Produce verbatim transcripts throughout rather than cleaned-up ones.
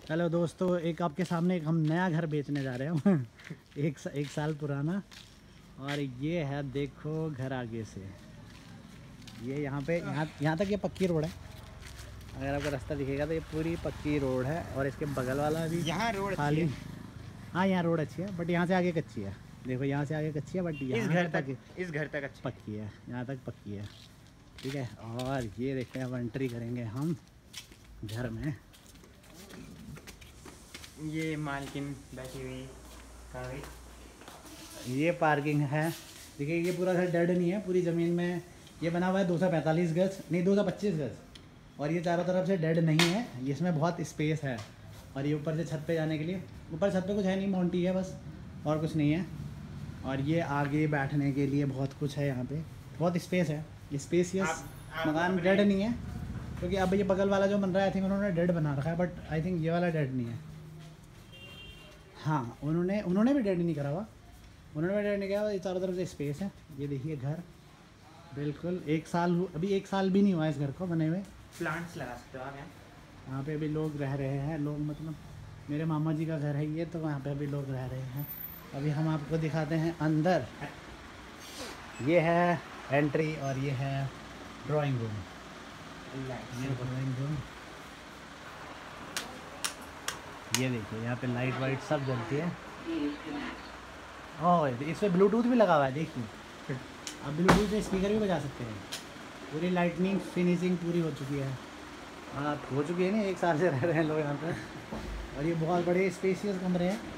Hello दोस्तों, एक आपके सामने एक हम नया घर बेचने जा रहे हैं एक एक साल पुराना। और ये है, देखो घर आगे से, ये यहाँ पे यहाँ यहाँ तक ये पक्की रोड है। अगर आपको रास्ता दिखेगा तो ये पूरी पक्की रोड है। और इसके बगल वाला भी यहाँ रोड खाली। हाँ, यहाँ रोड अच्छी है, बट यहाँ से आगे कच्ची है। देखो यहाँ से आगे कच्ची है, बट इस घर तक इस घर तक अच्छी पक्की है, यहाँ तक पक्की है। ठीक है। और ये देखते हैं, अब एंट्री करेंगे हम घर में। ये मालकिन बैठी हुई कार, ये पार्किंग है। देखिए ये पूरा घर डेड नहीं है, पूरी ज़मीन में ये बना हुआ है। दो सौ पैंतालीस गज नहीं, दो सौ पच्चीस गज। और ये चारों तरफ से डेड नहीं है, इसमें बहुत स्पेस है। और ये ऊपर से छत पे जाने के लिए, ऊपर छत पे कुछ है नहीं, माउंटी है बस, और कुछ नहीं है। और ये आगे बैठने के लिए बहुत कुछ है, यहाँ पे बहुत स्पेस है। स्पेसियस मकान डेड नहीं है, क्योंकि अब ये बगल वाला जो बन रहा है आई थिंक उन्होंने डेड बना रखा है, बट आई थिंक ये वाला डेड नहीं है। हाँ, उन्होंने उन्होंने भी डेड नहीं करा हुआ, उन्होंने भी डेड नहीं किया। ये चारों तरफ से स्पेस है। ये देखिए घर बिल्कुल एक साल, अभी एक साल भी नहीं हुआ इस घर को बने हुए। प्लांट्स लगा सकते हो आप यहाँ। यहाँ पे अभी लोग रह रहे हैं, लोग मतलब मेरे मामा जी का घर है ये, तो वहाँ पे अभी लोग रह रहे हैं। अभी हम आपको दिखाते हैं अंदर। ये है एंट्री और ये है ड्राइंग रूम। ये ड्राइंग रूम, ये देखिए यहाँ पे लाइट वाइट सब जलती है। ओह, इसमें ब्लूटूथ भी लगा हुआ है, देखिए अब ब्लूटूथ से स्पीकर भी बजा सकते हैं। पूरी लाइटनिंग फिनिशिंग पूरी हो चुकी है। हाँ, हो चुकी है, नहीं एक साल से रह रहे हैं लोग यहाँ पे। और ये बहुत बड़े स्पेसियस कमरे हैं।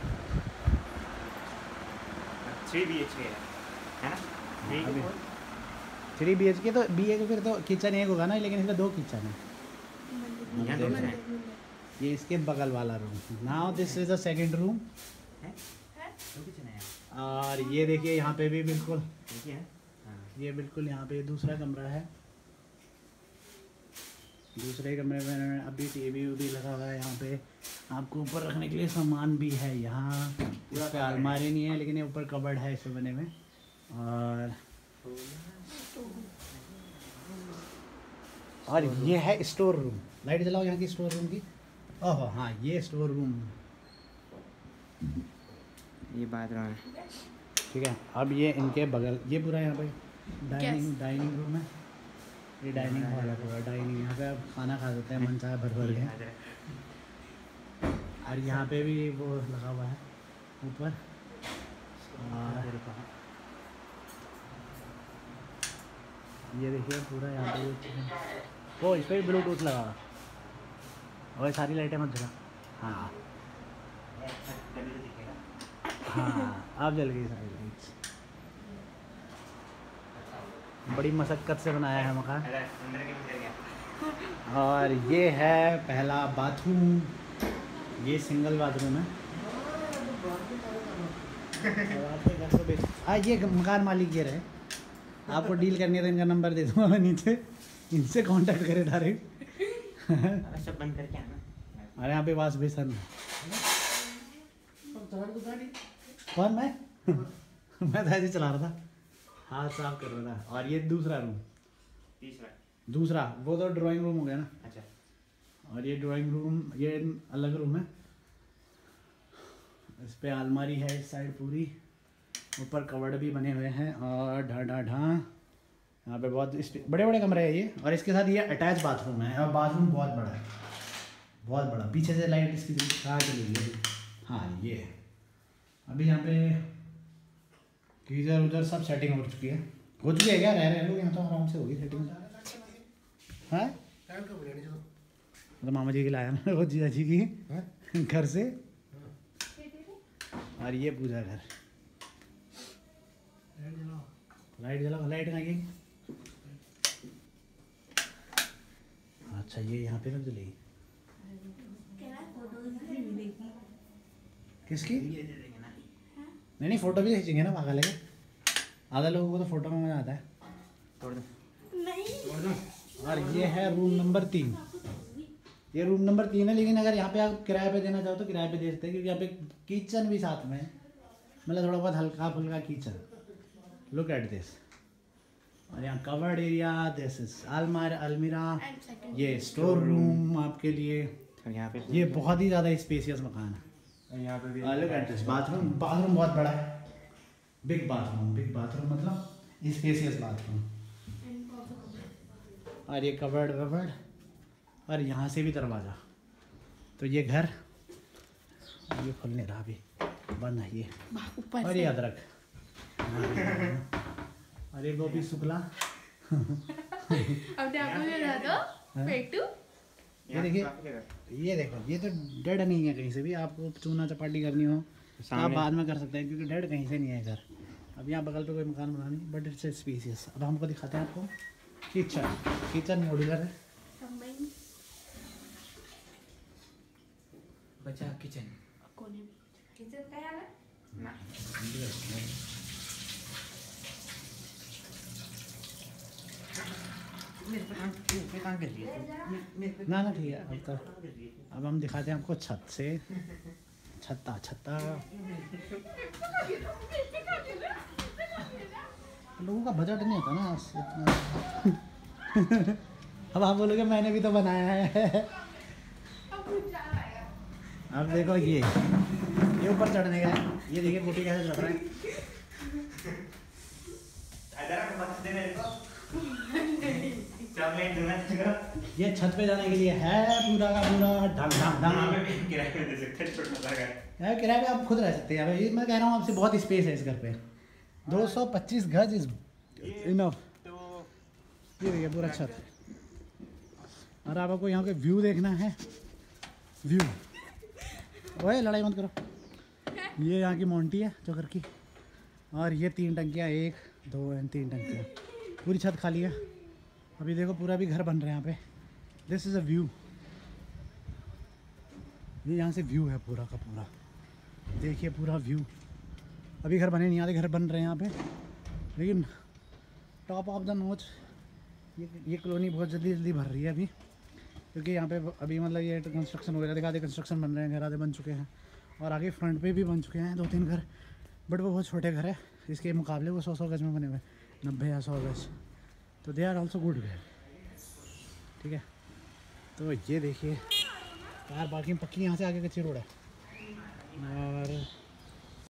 थ्री बी एच के है ना? थ्री बी एच के तो बी ए फिर तो किचन एक होगा ना, लेकिन इसमें दो किचन है। ये इसके बगल वाला room. Now this is a second room. और ये देखिए यहाँ पे भी बिल्कुल, ये बिल्कुल यहाँ पे दूसरा कमरा है। दूसरे कमरे में अभी टीवी भी लगा हुआ है। यहाँ पे आपको ऊपर रखने के लिए सामान भी है। यहाँ इस पे अलमारी नहीं है, लेकिन ये ऊपर कबर्ड है इसमें बने में। और और ये है स्टोर रूम। लाइट जलाओ यहाँ की स्टोर रूम की। ओह हाँ, ये स्टोर रूम, ये बाथरूम है। ठीक है। अब ये इनके बगल, ये पूरा यहाँ पे डाइनिंग डाइनिंग रूम है। ये डाइनिंग हॉल है पूरा। डाइनिंग यहाँ पे आप खाना खा सकते हैं मन चाहे भर भर के। और यहाँ पे भी वो लगा हुआ है ऊपर। ये देखिए पूरा यहाँ पे वो, इस पर भी ब्लूटूथ लगा हुआ। और सारी लाइटें मत जला। हाँ हाँ, अब जल गई सारी लाइट्स। बड़ी मशक्क़त से बनाया है मकान। और ये है पहला बाथरूम। ये सिंगल बाथरूम है। आपके घर से बेच, हाँ ये मकान मालिक ये रहे। आपको डील करनी है तो इनका नंबर दे दूँगा मैं नीचे, इनसे कांटेक्ट करें डायरेक्ट। सब बंद करके आना। अरे यहाँ पे वास बेसन कौन? मैं मैं तो ऐसे चला रहा था, हाथ साफ कर रहा था। और ये दूसरा रूम, तीसरा दूसरा वो तो ड्राइंग रूम हो गया ना। अच्छा। और ये ड्राइंग रूम, ये अलग रूम है। इस पे अलमारी है इस साइड पूरी, ऊपर कवर्ड भी बने हुए हैं। और ढा ढा ढा यहाँ पे बहुत बड़े बड़े कमरे हैं ये। और इसके साथ ये अटैच बाथरूम है। और बाथरूम बहुत बड़ा है, बहुत बड़ा। पीछे से लाइट इसकी कहाँ चली गई? हाँ ये अभी यहाँ पे गीजर उधर सब सेटिंग हो चुकी है। हो चुकी है क्या? रह रहे हैं लोग यहाँ तो आराम से होगी सेटिंग। हाँ तो मामा जी की लाया ना वो, जीजा जी की घर से। और ये पूजा घर। लाइट जलाओ, लाइट कहाँ गई? अच्छा ये यहाँ पे रख जलेगी। किसकी? नहीं नहीं, फोटो भी खींचेंगे ना पागल है। आधा लोगों को तो फोटो में मजा आता है। तोड़ दो। तोड़ दो। और ये है रूम नंबर तीन। ये रूम नंबर तीन है, लेकिन अगर यहाँ पे आप किराए पे देना चाहो तो किराए पे दे सकते हैं, क्योंकि यहाँ पे किचन भी साथ में है। मतलब थोड़ा बहुत हल्का फुल्का किचन। Look at this. और यहाँ कवर्ड एरिया, दिस इज अलमार अलमीरा। ये स्टोर रूम आपके लिए। और यहाँ पे ये बहुत ही ज़्यादा स्पेसियस मकान है। और यहाँ पे भी look at this bathroom. Bathroom बहुत बड़ा है, बिग बाथरूम। बिग बाथरूम मतलब स्पेसियस बाथरूम। और ये कबर्ड वबर्ड, और यहाँ से भी दरवाज़ा। तो ये घर, ये खुल नहीं रहा अभी, बंद है ये। और ये अदरक, और ये गोभी शुक्ला। अब आपको बता दो पेटू। ये देखिए, ये देखो, ये तो डेड नहीं है कहीं से भी। आपको चूना चपाटी करनी हो तो आप बाद में कर सकते हैं, क्योंकि डेड कहीं से नहीं है घर। अब यहाँ बगल पे कोई मकान बना नहीं, बट इट्स स्पेसियस। अब हमको दिखाते हैं आपको किचन। किचन मॉड्यूलर है। बचा किचन कोने में किचन का है ना मेरे पे काम पे काम कर रही है ना ना ठीक है। अब तो अब हम दिखाते हैं आपको छत से। छत्ता छत्ता लोगों का बजट नहीं होता ना इतना। अब आप बोलोगे मैंने भी तो बनाया है। अब देखो ये ये ऊपर चढ़ने का है। ये देखिए बूटी कैसे चढ़ रहा है। ये छत पे जाने के लिए है पूरा का पूरा ढंग ढंग ढंग। किराए पे दे सकते हैं, छोटा सा घर है, किराए पे आप खुद रह सकते हैं। ये मैं कह रहा हूँ आपसे, बहुत स्पेस है इस घर पे। दो सौ पच्चीस गज इज इनफ। तो ये देखिए पूरा छत। और आप आपको यहाँ के व्यू देखना है, व्यू। ओए लड़ाई मत करो। ये यहाँ की मोंटी है जो घर की। और ये तीन टंकियाँ, एक दो एंड तीन टंकियाँ। पूरी छत खाली है। अभी देखो पूरा भी घर बन रहा है यहाँ पे। This is a view. ये यहाँ से व्यू है पूरा का पूरा। देखिए पूरा व्यू। अभी घर बने नहीं, आधे घर बन रहे हैं यहाँ पे, लेकिन टॉप ऑफ द नोच ये ये कॉलोनी बहुत जल्दी जल्दी भर रही है अभी, क्योंकि यहाँ पे अभी मतलब ये कंस्ट्रक्शन हो रहा है। देखा, आधे कंस्ट्रक्शन बन रहे हैं, घर आधे बन चुके हैं। और आगे फ्रंट पे भी बन चुके हैं दो तीन घर, बट वो बहुत छोटे घर है इसके मुकाबले। वो सौ सौ गज में बने हुए, नब्बे या सौ गज। तो दे आर ऑल्सो गुड घर। ठीक है, तो ये देखिए कार पार्किंग पक्की, यहाँ से आगे कच्ची रोड है। और